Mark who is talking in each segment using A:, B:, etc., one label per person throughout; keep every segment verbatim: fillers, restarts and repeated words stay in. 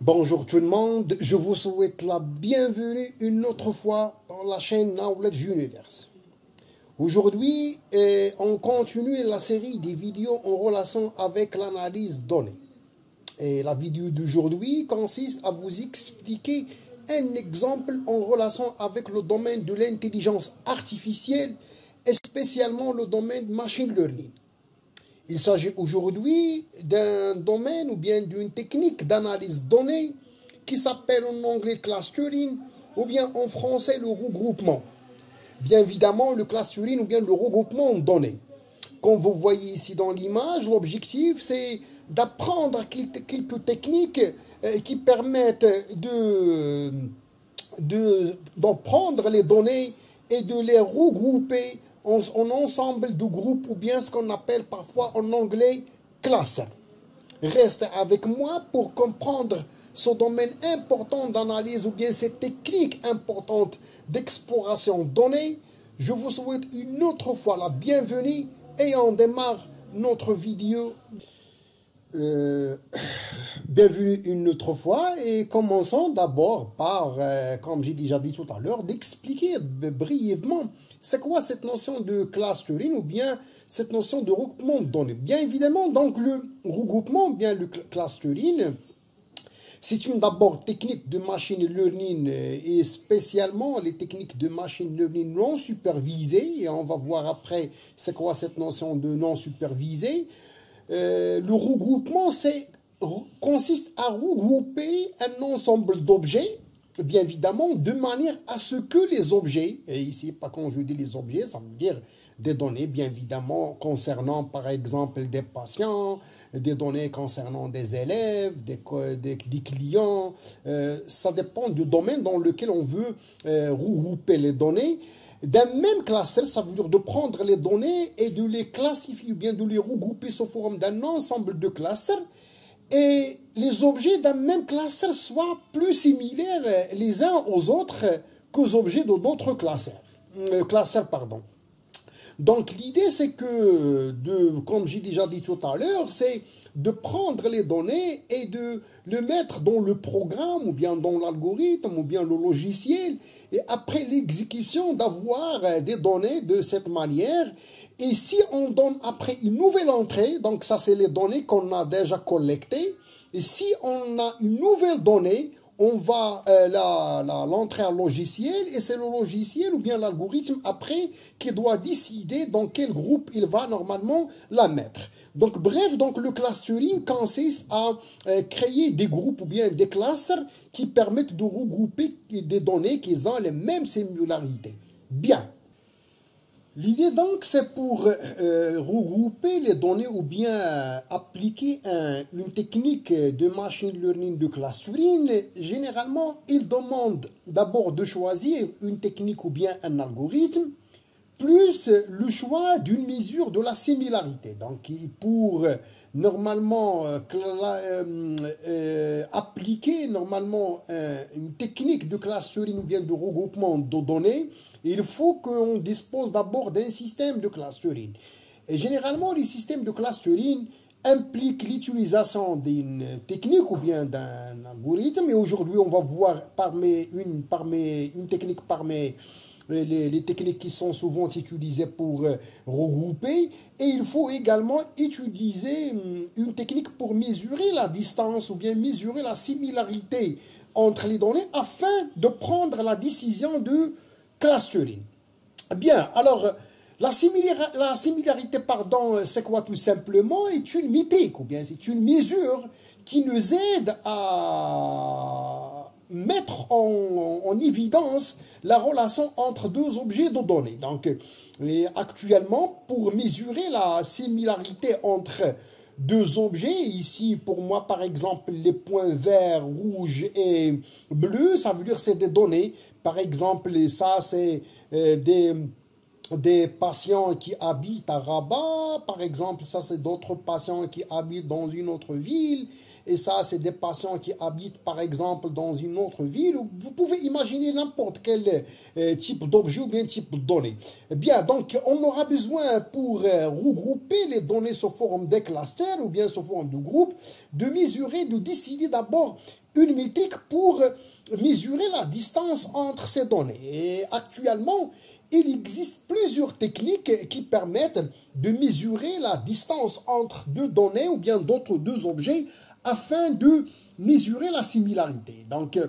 A: Bonjour tout le monde, je vous souhaite la bienvenue une autre fois dans la chaîne Knowledge Universe. Aujourd'hui, eh, on continue la série des vidéos en relation avec l'analyse donnée. Et la vidéo d'aujourd'hui consiste à vous expliquer un exemple en relation avec le domaine de l'intelligence artificielle et spécialement le domaine machine learning. Il s'agit aujourd'hui d'un domaine ou bien d'une technique d'analyse donnée qui s'appelle en anglais clustering ou bien en français le regroupement. Bien évidemment, le clustering ou bien le regroupement de données. Comme vous voyez ici dans l'image, l'objectif c'est d'apprendre quelques techniques qui permettent de, de, d'en prendre les données et de les regrouper en, en ensemble de groupes ou bien ce qu'on appelle parfois en anglais cluster. Restez avec moi pour comprendre ce domaine important d'analyse ou bien cette technique importante d'exploration de données. Je vous souhaite une autre fois la bienvenue et on démarre notre vidéo. Euh, bienvenue une autre fois et commençons d'abord par, euh, comme j'ai déjà dit tout à l'heure, d'expliquer brièvement c'est quoi cette notion de clustering ou bien cette notion de regroupement de données. Bien évidemment, donc le regroupement, bien le clustering, c'est une d'abord technique de machine learning et spécialement les techniques de machine learning non supervisées, et on va voir après c'est quoi cette notion de non supervisée. Euh, le regroupement consiste à regrouper un ensemble d'objets, bien évidemment, de manière à ce que les objets, et ici, pas quand je dis les objets, ça veut dire des données, bien évidemment, concernant par exemple des patients, des données concernant des élèves, des, des, des clients, euh, ça dépend du domaine dans lequel on veut euh, regrouper les données. D'un même cluster, ça veut dire de prendre les données et de les classifier ou bien de les regrouper sous forme d'un ensemble de clusters et les objets d'un même cluster soient plus similaires les uns aux autres qu'aux objets de d'autres clusters. Euh, clusters pardon. Donc l'idée c'est que, de, comme j'ai déjà dit tout à l'heure, c'est de prendre les données et de le mettre dans le programme ou bien dans l'algorithme ou bien le logiciel et après l'exécution d'avoir des données de cette manière. Et si on donne après une nouvelle entrée, donc ça c'est les données qu'on a déjà collectées, et si on a une nouvelle donnée, on va euh, l'entrer à logiciel et c'est le logiciel ou bien l'algorithme après qui doit décider dans quel groupe il va normalement la mettre. Donc bref, donc le clustering consiste à euh, créer des groupes ou bien des clusters qui permettent de regrouper des données qui ont les mêmes singularités. Bien. L'idée donc c'est pour euh, regrouper les données ou bien euh, appliquer un, une technique de machine learning de clustering. Généralement, il demande d'abord de choisir une technique ou bien un algorithme, plus le choix d'une mesure de la similarité. Donc pour euh, normalement euh, euh, euh, appliquer normalement euh, une technique de clustering ou bien de regroupement de données, il faut qu'on dispose d'abord d'un système de clustering. Et généralement, les systèmes de clustering impliquent l'utilisation d'une technique ou bien d'un algorithme. Et aujourd'hui, on va voir parmi une, parmi, une technique parmi les, les techniques qui sont souvent utilisées pour euh, regrouper. Et il faut également utiliser une technique pour mesurer la distance ou bien mesurer la similarité entre les données afin de prendre la décision de clustering. Bien, alors, la, similar, la similarité, pardon, c'est quoi tout simplement? Est une métrique, ou bien c'est une mesure qui nous aide à mettre en, en évidence la relation entre deux objets de données. Donc, et actuellement, pour mesurer la similarité entre deux objets, ici pour moi par exemple les points verts, rouges et bleus, ça veut dire c'est des données, par exemple ça c'est euh, des, des patients qui habitent à Rabat, par exemple ça c'est d'autres patients qui habitent dans une autre ville, et ça c'est des patients qui habitent par exemple dans une autre ville. Vous pouvez imaginer n'importe quel euh, type d'objet ou bien type de données. Bien, donc on aura besoin pour euh, regrouper les données sous forme de clusters ou bien sous forme de groupes, de mesurer, de décider d'abord une métrique pour mesurer la distance entre ces données. Et actuellement, il existe plusieurs techniques qui permettent de mesurer la distance entre deux données ou bien d'autres deux objets afin de mesurer la similarité. Donc,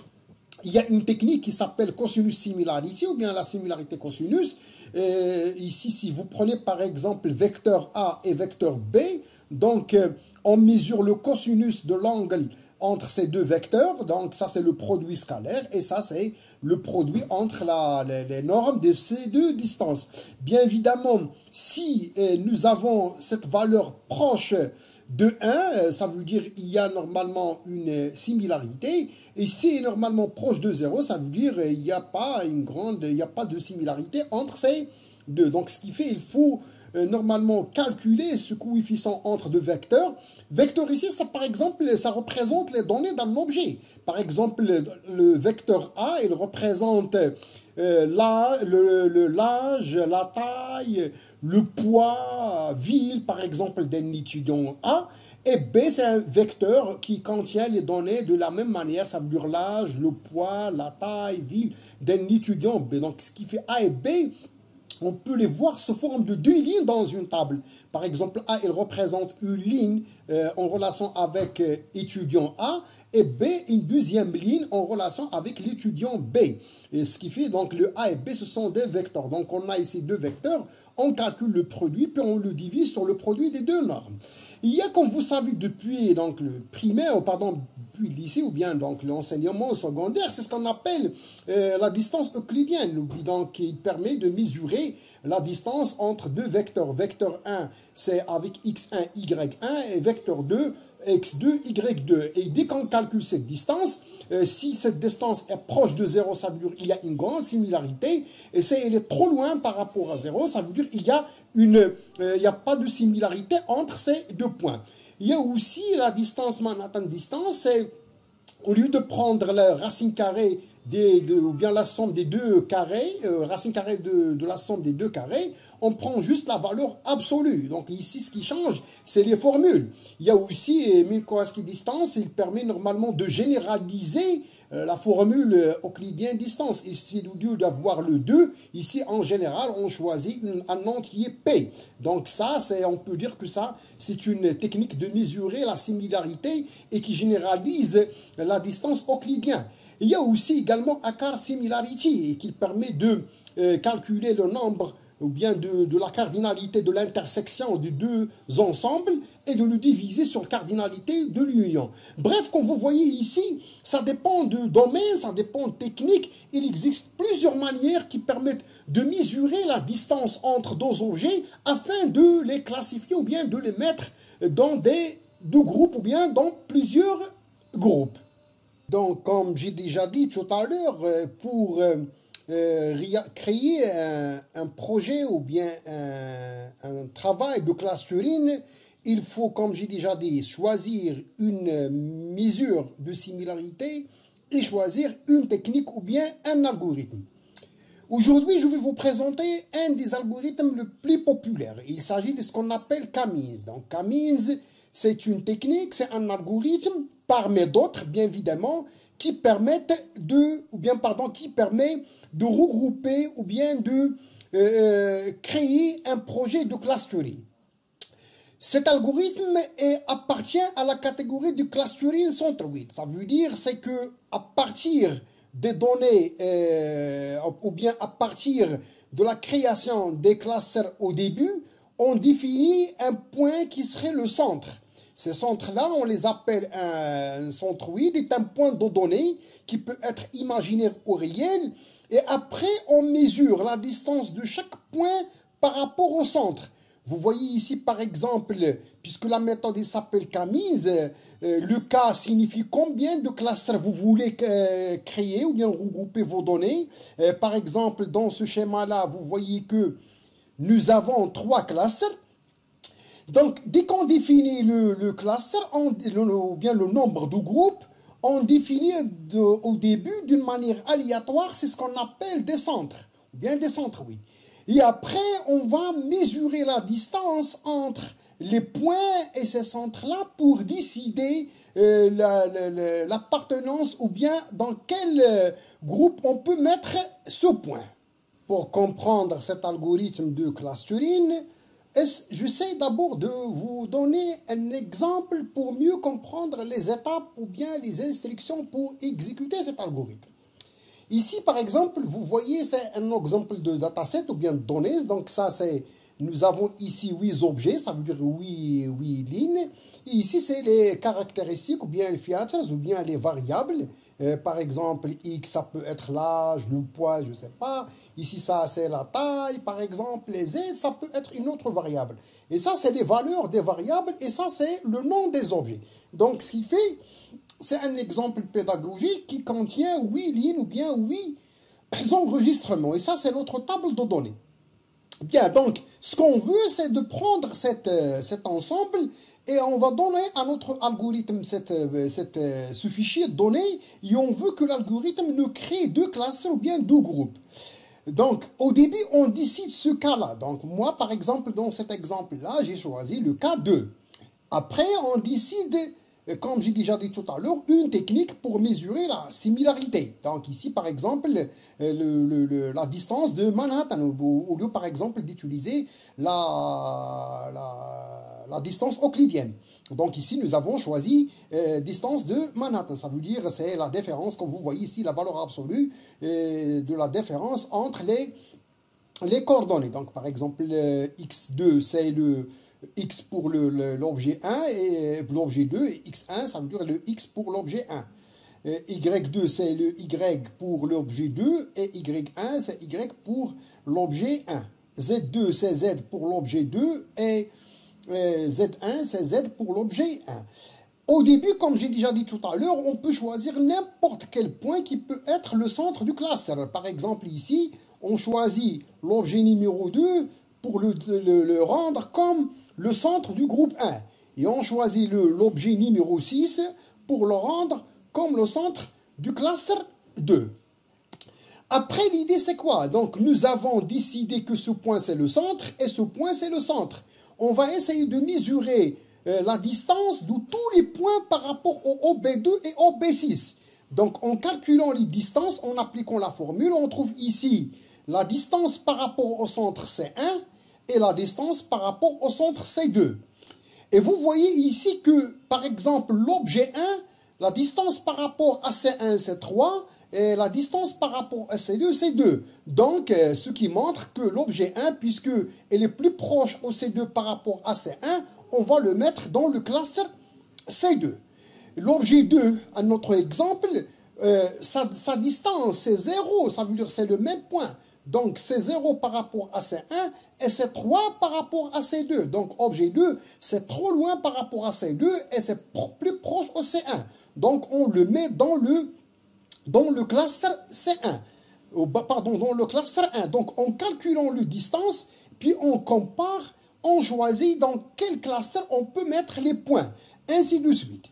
A: il y a une technique qui s'appelle cosinus similarity ou bien la similarité cosinus. Euh, ici, si vous prenez par exemple vecteur A et vecteur B, donc euh, on mesure le cosinus de l'angle entre ces deux vecteurs, donc ça c'est le produit scalaire et ça c'est le produit entre la, les, les normes de ces deux distances. Bien évidemment, si euh, nous avons cette valeur proche de un, ça veut dire qu'il y a normalement une similarité, et si est normalement proche de zéro, ça veut dire qu'il n'y a pas une grande, il n'y a pas de similarité entre ces deux. Donc ce qui fait, il faut euh, normalement calculer ce coefficient entre deux vecteurs. Vecteur ici, ça par exemple, ça représente les données d'un objet. Par exemple, le, le vecteur A, il représente euh, la, le, le l'âge, la taille, le poids, ville, par exemple, d'un étudiant A. Et B, c'est un vecteur qui contient les données de la même manière, ça veut dire l'âge, le poids, la taille, ville d'un étudiant B. Donc, ce qui fait A et B, on peut les voir sous forme de deux lignes dans une table. Par exemple, A, il représente une ligne euh, en relation avec euh, étudiant A et B, une deuxième ligne en relation avec l'étudiant B. Et ce qui fait donc le A et B, ce sont des vecteurs. Donc, on a ici deux vecteurs, on calcule le produit, puis on le divise sur le produit des deux normes. Il y a, comme vous savez, depuis donc, le primaire, pardon, depuis le lycée ou bien donc l'enseignement secondaire, c'est ce qu'on appelle euh, la distance euclidienne. Donc, il permet de mesurer la distance entre deux vecteurs. Vecteur un, c'est avec x un, y un, et vecteur deux, x deux, y deux. Et dès qu'on calcule cette distance, euh, si cette distance est proche de zéro, ça veut dire qu'il y a une grande similarité. Et si elle est trop loin par rapport à zéro, ça veut dire qu'il y a une, euh, il n'y a pas de similarité entre ces deux points. Il y a aussi la distance Manhattan distance, c'est au lieu de prendre la racine carrée des, de, ou bien la somme des deux carrés, euh, racine carrée de, de la somme des deux carrés, on prend juste la valeur absolue. Donc ici, ce qui change, c'est les formules. Il y a aussi euh, Minkowski distance, il permet normalement de généraliser euh, la formule euh, euclidienne distance. Ici, au lieu d'avoir le deux, ici en général, on choisit une, un entier P. Donc ça, c'est, on peut dire que ça, c'est une technique de mesurer la similarité et qui généralise la distance euclidienne. Il y a aussi également Akar Similarity qui permet de euh, calculer le nombre ou bien de, de la cardinalité de l'intersection de deux ensembles et de le diviser sur la cardinalité de l'union. Bref, comme vous voyez ici, ça dépend de domaine, ça dépend de technique. Il existe plusieurs manières qui permettent de mesurer la distance entre deux objets afin de les classifier ou bien de les mettre dans des deux groupes ou bien dans plusieurs groupes. Donc, comme j'ai déjà dit tout à l'heure, pour euh, créer un, un projet ou bien un, un travail de clustering, il faut, comme j'ai déjà dit, choisir une mesure de similarité et choisir une technique ou bien un algorithme. Aujourd'hui, je vais vous présenter un des algorithmes les plus populaires. Il s'agit de ce qu'on appelle K-means. Donc, K-means, c'est une technique, c'est un algorithme, parmi d'autres, bien évidemment, qui permettent de, ou bien, pardon, qui permet de regrouper ou bien de euh, créer un projet de clustering. Cet algorithme est, appartient à la catégorie du clustering centroid. Ça veut dire c'est que à partir des données, euh, ou bien à partir de la création des clusters au début, on définit un point qui serait le centre. Ces centres-là, on les appelle un centroïde, est un point de données qui peut être imaginaire ou réel. Et après, on mesure la distance de chaque point par rapport au centre. Vous voyez ici, par exemple, puisque la méthode s'appelle K-means, euh, le K signifie combien de clusters vous voulez euh, créer ou bien regrouper vos données. Euh, par exemple, dans ce schéma-là, vous voyez que nous avons trois clusters. Donc, dès qu'on définit le, le cluster, on, le, ou bien le nombre de groupes, on définit de, au début d'une manière aléatoire, c'est ce qu'on appelle des centres, ou bien des centres, oui. Et après, on va mesurer la distance entre les points et ces centres-là pour décider euh, l'appartenance ou bien dans quel euh, groupe on peut mettre ce point. Pour comprendre cet algorithme de clustering, j'essaie d'abord de vous donner un exemple pour mieux comprendre les étapes ou bien les instructions pour exécuter cet algorithme. Ici, par exemple, vous voyez, c'est un exemple de dataset ou bien de données. Donc ça, c'est, nous avons ici huit objets, ça veut dire huit, huit lignes. Et ici, c'est les caractéristiques ou bien les features ou bien les variables. Euh, par exemple, X, ça peut être l'âge, le poids, je ne sais pas. Ici, ça, c'est la taille, par exemple. Les Z, ça peut être une autre variable. Et ça, c'est les valeurs des variables. Et ça, c'est le nom des objets. Donc, ce qui fait, c'est un exemple pédagogique qui contient huit lignes ou bien huit enregistrements. Et ça, c'est notre table de données. Bien, donc, ce qu'on veut, c'est de prendre cette, euh, cet ensemble et on va donner à notre algorithme cette, euh, cette, euh, ce fichier donné et on veut que l'algorithme nous crée deux classes ou bien deux groupes. Donc, au début, on décide ce cas-là. Donc, moi, par exemple, dans cet exemple-là, j'ai choisi le cas deux. Après, on décide, comme j'ai déjà dit tout à l'heure, une technique pour mesurer la similarité. Donc ici, par exemple, le, le, le, la distance de Manhattan, au, au lieu, par exemple, d'utiliser la, la, la distance euclidienne. Donc ici, nous avons choisi euh, distance de Manhattan. Ça veut dire, c'est la différence, comme vous voyez ici, la valeur absolue euh, de la différence entre les, les coordonnées. Donc, par exemple, euh, x deux, c'est le x pour l'objet un et l'objet deux, et x un, ça veut dire le x pour l'objet un. y deux, c'est le y pour l'objet deux, et y un, c'est y pour l'objet un. z deux, c'est z pour l'objet deux, et z un, c'est z pour l'objet un. Au début, comme j'ai déjà dit tout à l'heure, on peut choisir n'importe quel point qui peut être le centre du cluster. Par exemple, ici, on choisit l'objet numéro deux pour le, le, le rendre comme le centre du groupe un. Et on choisit l'objet numéro six pour le rendre comme le centre du cluster deux. Après, l'idée, c'est quoi? Donc, nous avons décidé que ce point, c'est le centre, et ce point, c'est le centre. On va essayer de mesurer euh, la distance de tous les points par rapport au O B deux et au O B six. Donc, en calculant les distances, en appliquant la formule, on trouve ici la distance par rapport au centre C un et la distance par rapport au centre C deux. Et vous voyez ici que, par exemple, l'objet un, la distance par rapport à C un, c'est trois, et la distance par rapport à C deux, c'est deux. Donc, euh, ce qui montre que l'objet un, puisque elle est plus proche au C deux par rapport à C un, on va le mettre dans le cluster C deux. L'objet deux, à notre exemple, euh, sa, sa distance, c'est zéro, ça veut dire que c'est le même point. Donc, c'est zéro par rapport à C un et c'est trois par rapport à C deux. Donc, objet deux, c'est trop loin par rapport à C deux et c'est pro plus proche au C un. Donc, on le met dans le, dans le cluster C un. Oh, pardon, dans le cluster un. Donc, en calculant le distance, puis on compare, on choisit dans quel cluster on peut mettre les points. Ainsi de suite.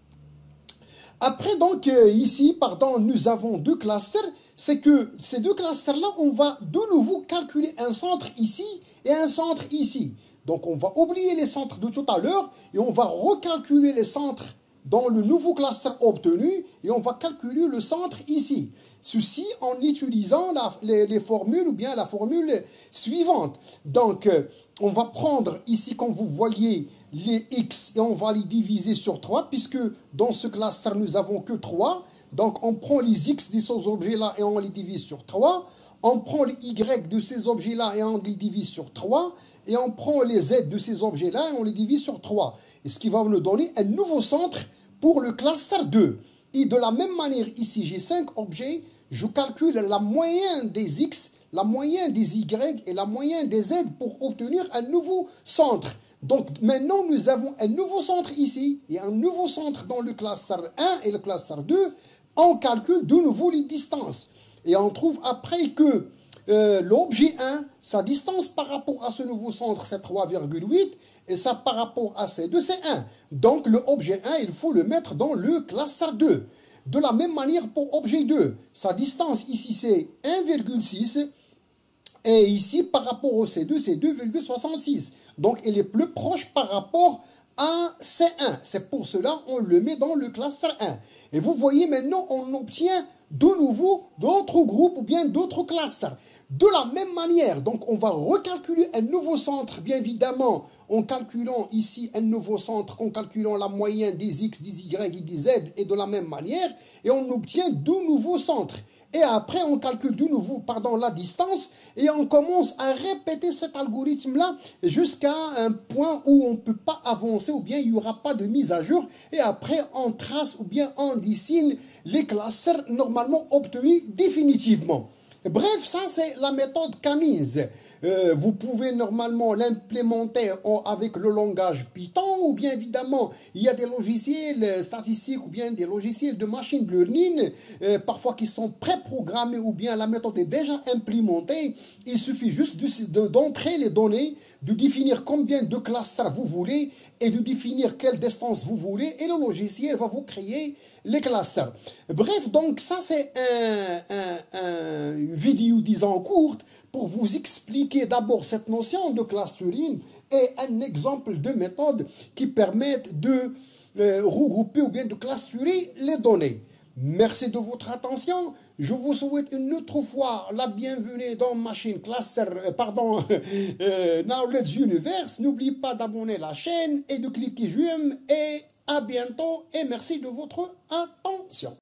A: Après, donc, euh, ici, pardon, nous avons deux clusters. C'est que ces deux clusters-là, on va de nouveau calculer un centre ici et un centre ici. Donc, on va oublier les centres de tout à l'heure et on va recalculer les centres dans le nouveau cluster obtenu et on va calculer le centre ici. Ceci en utilisant la, les, les formules ou bien la formule suivante. Donc, euh, on va prendre ici, comme vous voyez, les x et on va les diviser sur trois puisque dans ce cluster, nous n'avons que trois. Donc, on prend les x de ces objets-là et on les divise sur trois. On prend les y de ces objets-là et on les divise sur trois. Et on prend les z de ces objets-là et on les divise sur trois. Et ce qui va nous donner un nouveau centre pour le cluster deux. Et de la même manière, ici, j'ai cinq objets. Je calcule la moyenne des x, la moyenne des y et la moyenne des z pour obtenir un nouveau centre. Donc, maintenant, nous avons un nouveau centre ici et un nouveau centre dans le cluster un et le cluster deux. On calcule de nouveau les distances. Et on trouve après que euh, l'objet un, sa distance par rapport à ce nouveau centre, c'est trois virgule huit. Et ça par rapport à C deux, c'est un. Donc, l'objet un, il faut le mettre dans le cluster deux. De la même manière pour objet deux. Sa distance ici, c'est un virgule six. Et ici, par rapport au C deux, c'est deux virgule soixante-six. Donc, il est plus proche par rapport à C un. C'est pour cela qu'on le met dans le cluster un. Et vous voyez maintenant, on obtient de nouveau d'autres groupes ou bien d'autres clusters. De la même manière, donc on va recalculer un nouveau centre, bien évidemment, en calculant ici un nouveau centre, en calculant la moyenne des X, des Y et des Z, et de la même manière, et on obtient deux nouveaux centres. Et après, on calcule de nouveau pardon, la distance et on commence à répéter cet algorithme-là jusqu'à un point où on ne peut pas avancer ou bien il n'y aura pas de mise à jour. Et après, on trace ou bien on dessine les clusters normalement obtenus définitivement. Bref, ça c'est la méthode Camins. Euh, vous pouvez normalement l'implémenter avec le langage Python ou bien évidemment il y a des logiciels statistiques ou bien des logiciels de machine learning euh, parfois qui sont préprogrammés ou bien la méthode est déjà implémentée. Il suffit juste d'entrer les données, de définir combien de clusters vous voulez et de définir quelle distance vous voulez et le logiciel va vous créer les clusters. Bref, donc ça c'est un, un, un, une vidéo disons courte pour vous expliquer d'abord cette notion de clustering et un exemple de méthode qui permettent de euh, regrouper ou bien de clusterer les données. Merci de votre attention. Je vous souhaite une autre fois la bienvenue dans Machine Cluster, euh, pardon, euh, Knowledge Universe. N'oubliez pas d'abonner la chaîne et de cliquer j'aime et à bientôt et merci de votre attention.